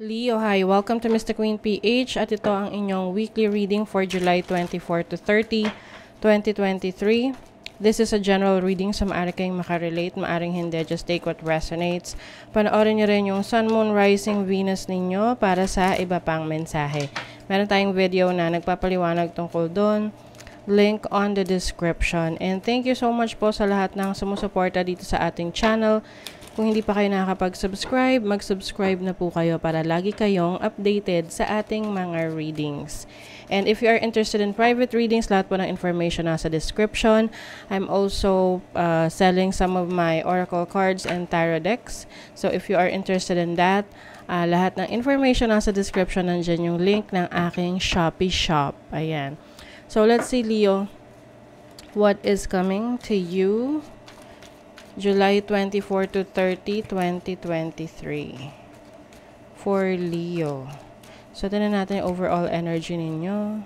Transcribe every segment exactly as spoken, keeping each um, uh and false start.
Leo, hi. Welcome to Mister Queen P H at ito ang inyong weekly reading for July twenty-fourth to thirtieth, twenty twenty-three. This is a general reading, so maaari kayong makarelate, maaring hindi. Just take what resonates. Panoorin nyo rin yung Sun, Moon, Rising, Venus ninyo para sa iba pang mensahe. Meron tayong video na nagpapaliwanag tungkol doon. Link on the description. And thank you so much po sa lahat ng sumusuporta dito sa ating channel. Kung hindi pa kayo nakakapag-subscribe, mag-subscribe na po kayo para lagi kayong updated sa ating mga readings. And if you are interested in private readings, lahat po ng information nasa description. I'm also uh, selling some of my oracle cards and tarot decks. So if you are interested in that, uh, lahat ng information nasa description, nandiyan yung link ng aking Shopee shop. Ayan. So let's see, Leo, what is coming to you July twenty-fourth to thirtieth, twenty twenty-three for Leo. So, tignan natin yung overall energy ninyo.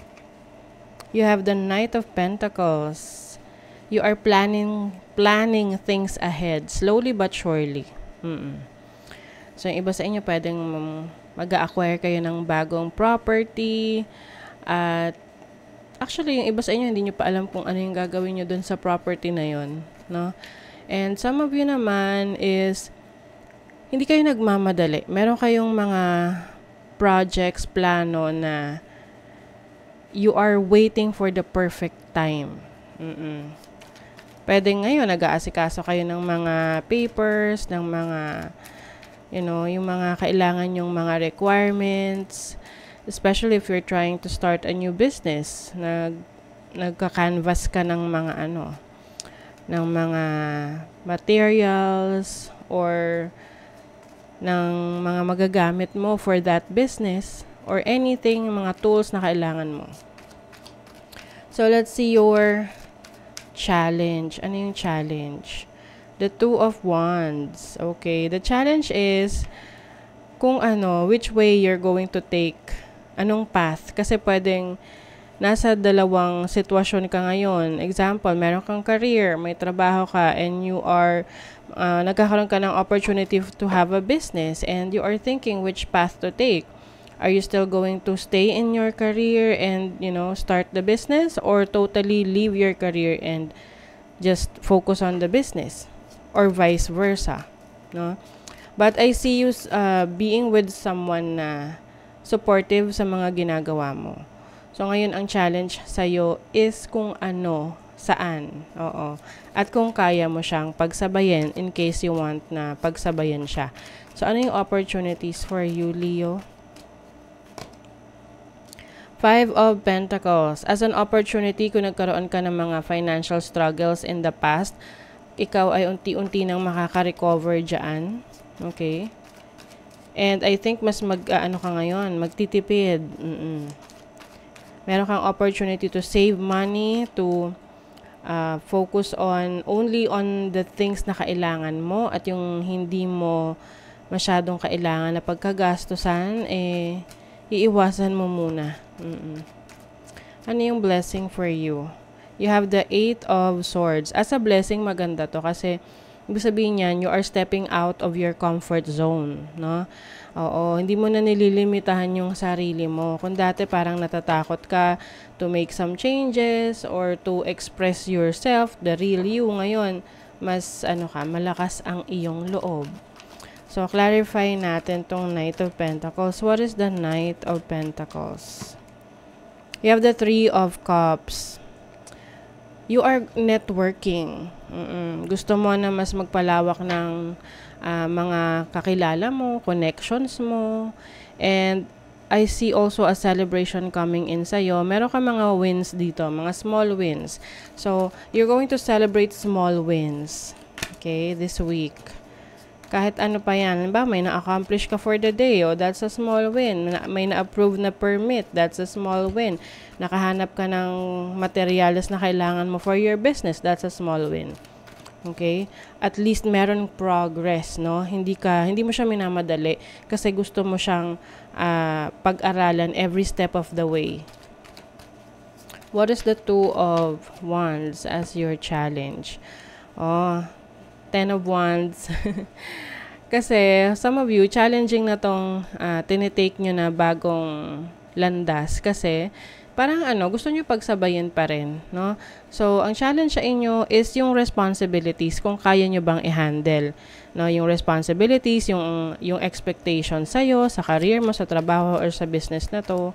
You have the Knight of Pentacles. You are planning planning things ahead, slowly but surely. Mm-mm. So, yung iba sa inyo, pwedeng mag-acquire kayo ng bagong property. At, actually, yung iba sa inyo, hindi nyo pa alam kung ano yung gagawin nyo dun sa property na yon, no? And some of you naman is, hindi kayo nagmamadali. Meron kayong mga projects, plano na you are waiting for the perfect time. Mm-mm. Pwede ngayon, nag-aasikaso kayo ng mga papers, ng mga, you know, yung mga kailangan yung mga requirements, especially if you're trying to start a new business. Nag, nagka-canvas ka ng mga ano, ng mga materials or ng mga magagamit mo for that business or anything, mga tools na kailangan mo. So, let's see your challenge. Ano yung challenge? The Two of Wands. Okay. The challenge is kung ano, which way you're going to take, anong path. Kasi pwedeng nasa dalawang sitwasyon ka ngayon. Example, meron kang career, may trabaho ka, and you are, uh, nagkakaroon ka ng opportunity to have a business, and you are thinking which path to take. Are you still going to stay in your career and, you know, start the business, or totally leave your career and just focus on the business, or vice versa, no? But I see you uh, being with someone na supportive sa mga ginagawa mo. So, ngayon, ang challenge sa'yo is kung ano, saan. Oo. At kung kaya mo siyang pagsabayan in case you want na pagsabayan siya. So, ano yung opportunities for you, Leo? Five of Pentacles. As an opportunity, kung nagkaroon ka ng mga financial struggles in the past, ikaw ay unti-unti nang makaka-recover dyan. Okay? And I think mas mag, uh, ano ka ngayon, magtitipid. Mm-mm. Meron kang opportunity to save money, to uh, focus on only on the things na kailangan mo at yung hindi mo masyadong kailangan na pagkagastusan, eh, iiwasan mo muna. Mm-mm. Ano yung blessing for you? You have the Eight of Swords. As a blessing, maganda to kasi ibig sabihin niyan, you are stepping out of your comfort zone, no? Oo, hindi mo na nililimitahan yung sarili mo. Kung dati parang natatakot ka to make some changes or to express yourself, the real you, ngayon, mas ano ka, malakas ang iyong loob. So, clarify natin tong Knight of Pentacles. What is the Knight of Pentacles? You have the Three of Cups. You are networking. Mm-mm. Gusto mo na mas magpalawak ng uh, mga kakilala mo, connections mo. And I see also a celebration coming in sa'yo. Meron ka mga wins dito, mga small wins. So, you're going to celebrate small wins. Okay, this week. Kahit ano pa yan. Ba, may na-accomplish ka for the day. Oh, that's a small win. May na-approve na permit. That's a small win. Nakahanap ka ng materials na kailangan mo for your business. That's a small win. Okay? At least meron progress, no? Hindi ka, hindi mo siya minamadali kasi gusto mo siyang uh, pag-aralan every step of the way. What is the Two of Wands as your challenge? Oh, Ten of Wands. Kasi some of you, challenging na tong uh, tinitake nyo na bagong landas kasi parang ano, gusto nyo pagsabayin pa rin, no? So, ang challenge sa inyo is yung responsibilities, kung kaya nyo bang i-handle, no? Yung responsibilities, yung, yung expectations sa'yo, sa career mo, sa trabaho, or sa business na to.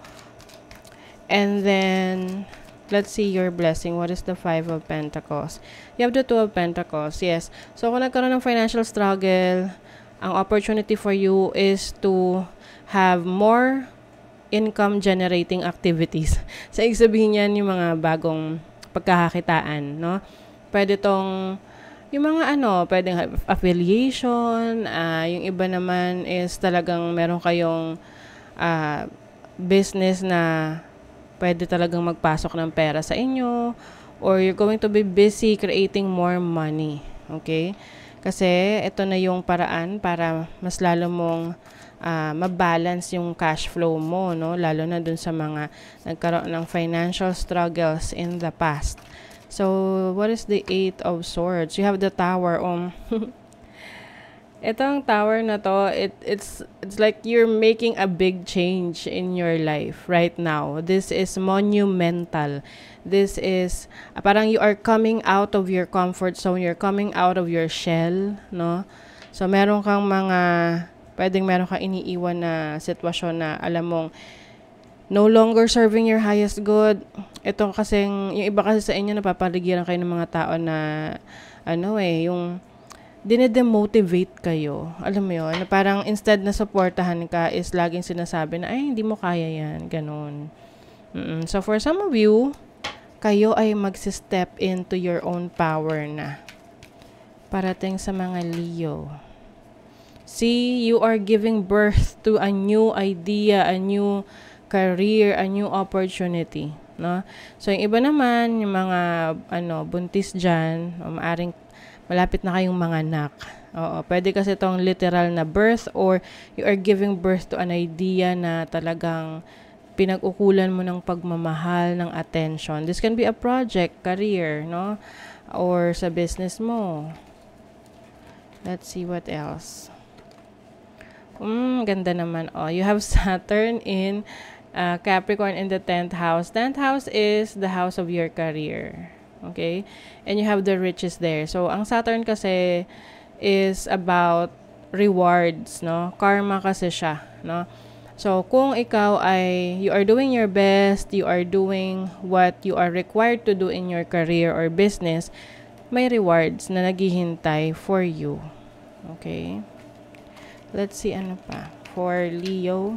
And then, let's see your blessing. What is the Five of Pentacles? You have the Two of Pentacles, yes. So, kung nagkaroon ng financial struggle, ang opportunity for you is to have more income generating activities. Sa ibig sabihin yan, yung mga bagong pagkakakitaan, no? Pwede tong, yung mga ano, pwedeng affiliation, uh, yung iba naman is talagang meron kayong uh, business na pwede talagang magpasok ng pera sa inyo, or you're going to be busy creating more money, okay? Kasi ito na yung paraan para mas lalo mong uh, mabalance yung cash flow mo, no? Lalo na dun sa mga nagkaroon ng financial struggles in the past. So, what is the Eight of Swords? You have the Tower. Um, Itong tower na to, it, it's, it's like you're making a big change in your life right now. This is monumental. This is, uh, parang you are coming out of your comfort zone. You're coming out of your shell, no? So, meron kang mga, pwedeng meron kang iniiwan na sitwasyon na alam mong, no longer serving your highest good. Ito kasing, yung iba kasi sa inyo, napapaligiran kayo ng mga tao na, ano eh, yung, dine-demotivate kayo. Alam mo yun? Na parang instead na supportahan ka is laging sinasabi na, ay, hindi mo kaya yan. Ganon. Mm-mm. So, for some of you, kayo ay mag-step into your own power na. Parating sa mga Leo. See, you are giving birth to a new idea, a new career, a new opportunity. No? So, yung iba naman, yung mga ano, buntis dyan, o maaring malapit na kayong mga anak. Oo, pwede kasi itong literal na birth or you are giving birth to an idea na talagang pinag-ukulan mo ng pagmamahal, ng attention. This can be a project, career, no? Or sa business mo. Let's see what else. Hmm, ganda naman. Oh, you have Saturn in uh, Capricorn in the tenth house. tenth house is the house of your career. Okay? And you have the riches there. So, ang Saturn kasi is about rewards, no? Karma kasi siya, no? So, kung ikaw ay, you are doing your best, you are doing what you are required to do in your career or business, may rewards na naghihintay for you. Okay? Let's see ano pa. For Leo,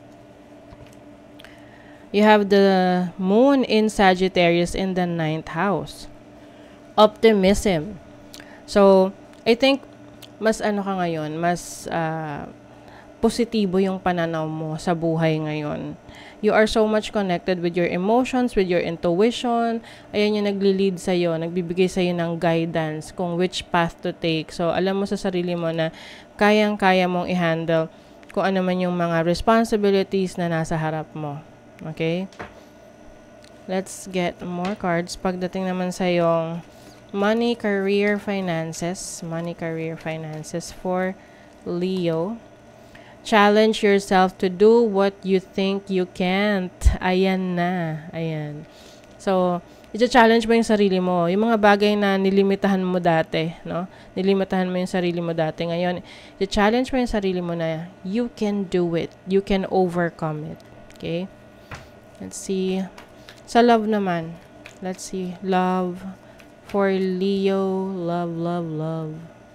you have the moon in Sagittarius in the ninth house. Optimism. So, I think, mas ano ka ngayon, mas uh, positibo yung pananaw mo sa buhay ngayon. You are so much connected with your emotions, with your intuition. Ayan yung nagli-lead sa'yo, nagbibigay sa'yo ng guidance kung which path to take. So, alam mo sa sarili mo na kayang-kaya mong i-handle kung ano man yung mga responsibilities na nasa harap mo. Okay? Let's get more cards. Pagdating naman sa yung money, career, finances. Money, career, finances for Leo. Challenge yourself to do what you think you can't. Ayan na. Ayan. So, i-challenge mo yung sarili mo. Yung mga bagay na nilimitahan mo dati, no? Nilimitahan mo yung sarili mo dati. Ngayon, i-challenge mo yung sarili mo na you can do it. You can overcome it. Okay? Let's see. Sa love naman. Let's see. Love for Leo. Love, love, love.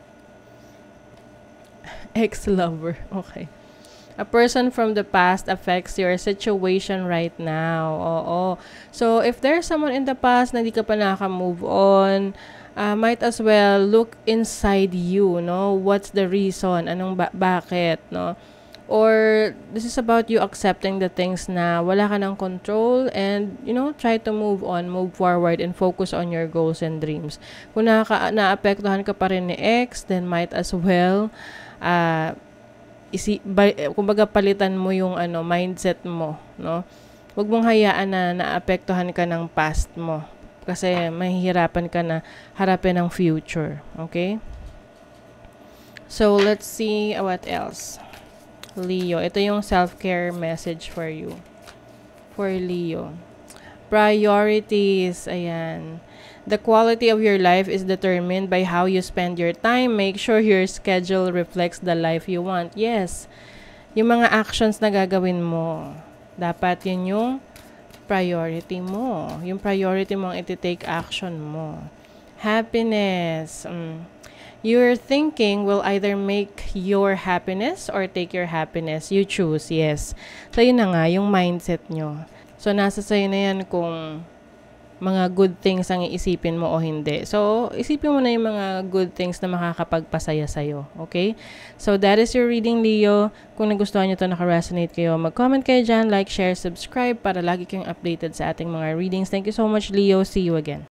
Ex-lover. Okay. A person from the past affects your situation right now. Oo. So, if there's someone in the past na hindi ka pa nakaka-move on, uh, might as well look inside you, no? What's the reason? Anong ba- bakit, no? Or this is about you accepting the things na wala ka ng control and, you know, try to move on, move forward, and focus on your goals and dreams. Kung nakaka- naapektuhan ka pa rin ni ex, then might as well, uh, isi, by, kumbaga palitan mo yung ano, mindset mo, no? Huwag mong hayaan na naapektuhan ka ng past mo kasi mahihirapan ka na harapin ang future, okay? So, let's see what else. Leo, ito yung self-care message for you. For Leo. Priorities. Ayan. The quality of your life is determined by how you spend your time. Make sure your schedule reflects the life you want. Yes. Yung mga actions na gagawin mo, dapat yun yung priority mo. Yung priority mo ang iti-take action mo. Happiness. Mm. Your thinking will either make your happiness or take your happiness. You choose, yes. So, yun na nga, yung mindset nyo. So, nasa sa'yo na yan kung mga good things ang iisipin mo o hindi. So, isipin mo na yung mga good things na makakapagpasaya sa'yo. Okay? So, that is your reading, Leo. Kung nagustuhan nyo ito, naka-resonate kayo, mag-comment kayo dyan, like, share, subscribe para lagi kayong updated sa ating mga readings. Thank you so much, Leo. See you again.